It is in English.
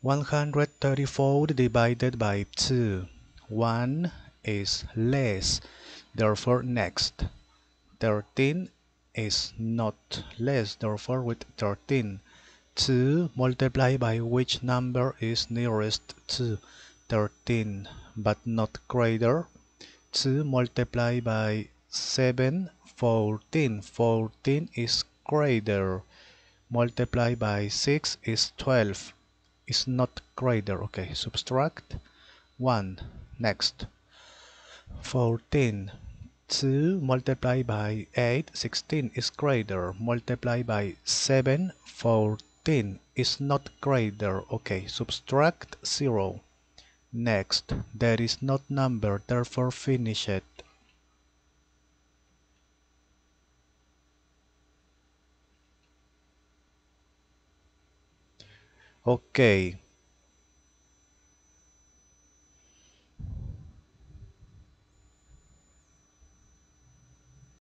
134 divided by 2. 1 is less, therefore next. 13 is not less, therefore with 13. 2 multiplied by which number is nearest to 13 but not greater. 2 multiplied by 7, 14. 14 is greater. Multiplied by 6 is 12. Is not greater. Okay, subtract 1. Next. 14. 2 multiplied by 8, 16 is greater. Multiplied by 7, 14 is not greater. Okay, subtract 0. Next, there is not number, therefore finish it. Okay,